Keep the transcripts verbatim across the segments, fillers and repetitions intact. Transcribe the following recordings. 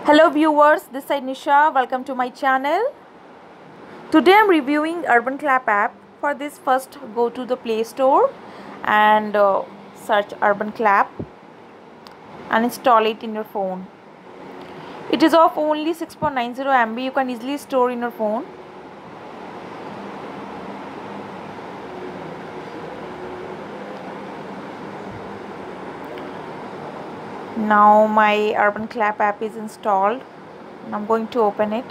Hello viewers, this is Nisha. Welcome to my channel. Today I'm reviewing Urbanclap app. For this, first go to the Play Store and uh, search Urbanclap and install it in your phone. It is of only six point nine zero M B. You can easily store in your phone. Now my Urbanclap app is installed and I'm going to open it.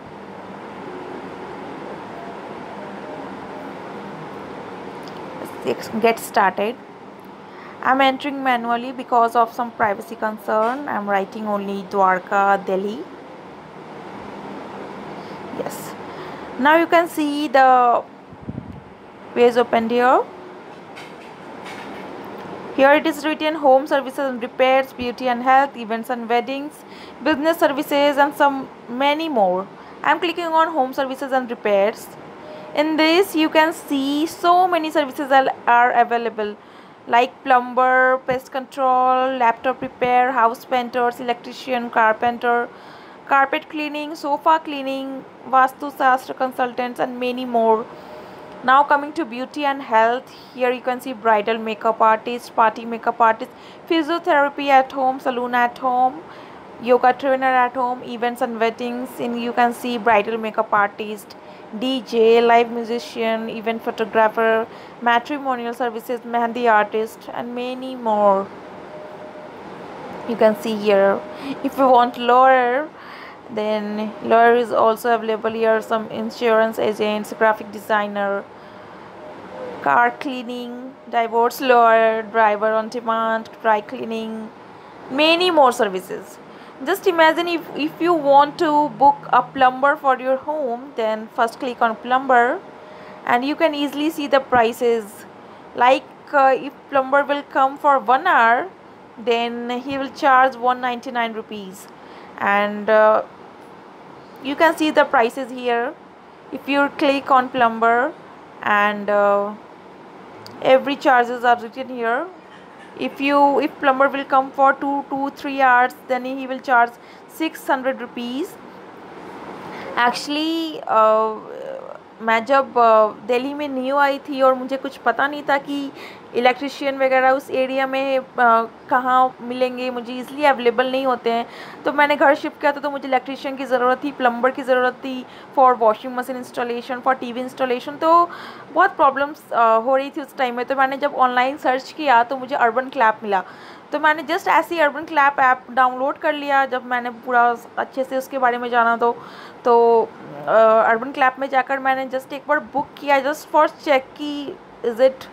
Let's get started. I'm entering manually because of some privacy concern. I'm writing only Dwarka, Delhi. Yes. Now you can see the page opened here. Here it is written home services and repairs, beauty and health, events and weddings, business services and some many more. I'm clicking on home services and repairs. In this you can see so many services are available like plumber, pest control, laptop repair, house painters, electrician, carpenter, carpet cleaning, sofa cleaning, vastu shastra consultants and many more. Now coming to beauty and health, here you can see bridal makeup artist, party makeup artist, physiotherapy at home, salon at home, yoga trainer at home, events and weddings. And you can see bridal makeup artist, D J, live musician, event photographer, matrimonial services, mehendi artist and many more. You can see here. If you want lawyer, then lawyer is also available here. Some insurance agents, graphic designer, car cleaning, divorce lawyer, driver on demand, dry cleaning, many more services. Just imagine if, if you want to book a plumber for your home, then first click on plumber and you can easily see the prices. Like uh, if plumber will come for one hour, then he will charge one hundred ninety-nine rupees. And uh, you can see the prices here. If you click on plumber and uh, every charges are written here. If you if plumber will come for two to three hours, then he will charge six hundred rupees. Actually uh, मैं जब दिल्ली में new आई थी और मुझे कुछ पता नहीं था कि इलेक्ट्रिशियन वगैरह उस एरिया में कहाँ मिलेंगे, मुझे इजली अवेलेबल नहीं होते हैं, तो मैंने घर शिफ्ट किया था तो मुझे इलेक्ट्रिशियन की ज़रूरत थी, प्लम्बर की ज़रूरत थी for washing machine installation, for TV installation. तो बहुत प्रॉब्लम्स हो रही थी उस टाइम में. तो मैंने जब ऑनलाइन सर्च किया तो मुझे अर्बनक्लैप मिला, तो मैंने जस्ट ऐसे ही अर्बनक्लैप ऐप डाउनलोड कर लिया. जब मैंने पूरा अच्छे से उसके बारे में जाना तो तो अर्बनक्लैप में जाकर मैंने जस्ट एक बार बुक किया, जस्ट फॉर चेक कि इज़ इट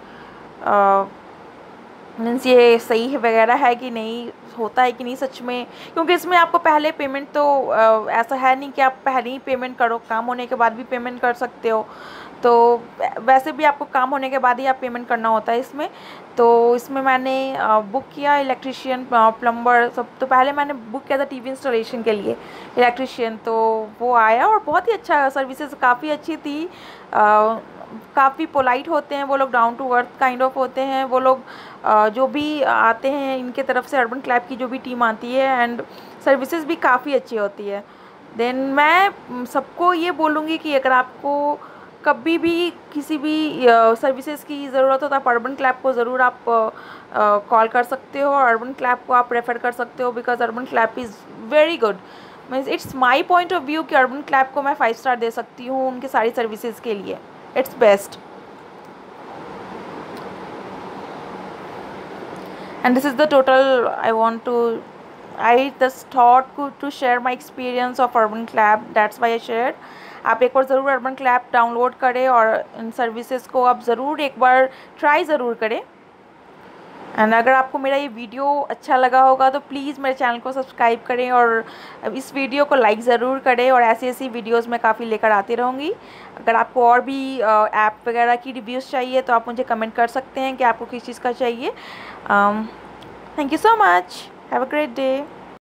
मीन्स ये सही है वगैरह है कि नहीं, होता है कि नहीं सच में. क्योंकि इसमें आपको पहले पेमेंट तो uh, ऐसा है नहीं कि आप पहले ही पेमेंट करो, काम होने के बाद भी पेमेंट कर सकते हो. तो वैसे भी आपको काम होने के बाद ही आप पेमेंट करना होता है इसमें. तो इसमें मैंने बुक किया इलेक्ट्रिशियन, प्लम्बर सब. तो पहले मैंने बुक किया था टीवी इंस्टॉलेशन के लिए इलेक्ट्रिशियन, तो वो आया और बहुत ही अच्छा, सर्विसेज काफ़ी अच्छी थी. काफ़ी पोलाइट होते हैं वो लोग, down to earth kind of होते हैं वो लोग. जो भी आते हैं इनके तरफ से, अर्बनक्लैप की जो भी टीम आती है, एंड सर्विसेज भी काफ़ी अच्छी होती है. देन मैं सबको ये बोलूँगी कि अगर आपको कभी भी किसी भी सर्विसेज की ज़रूरत हो तो आप अर्बनक्लैप को ज़रूर आप कॉल कर सकते हो, अर्बनक्लैप को आप रेफ़र कर सकते हो, because UrbanClap is very good. Means it's my point of view कि अर्बनक्लैप को मैं फाइव स्टार दे सकती हूँ उनकी सारी सर्विसेज के लिए. It's best. And this is the total I want to, I just thought to share my experience of Urbanclap. That's why I shared. आप एक बार ज़रूर Urbanclap डाउनलोड करें और इन सर्विसेज को आप ज़रूर एक बार ट्राई ज़रूर करें. एंड अगर आपको मेरा ये वीडियो अच्छा लगा होगा तो प्लीज़ मेरे चैनल को सब्सक्राइब करें और इस वीडियो को लाइक ज़रूर करें. और ऐसी ऐसी वीडियोस मैं काफ़ी लेकर आती रहूँगी. अगर आपको और भी ऐप वगैरह की रिव्यूज़ चाहिए तो आप मुझे कमेंट कर सकते हैं कि आपको किस चीज़ का चाहिए. Thank you so much. Have a great day.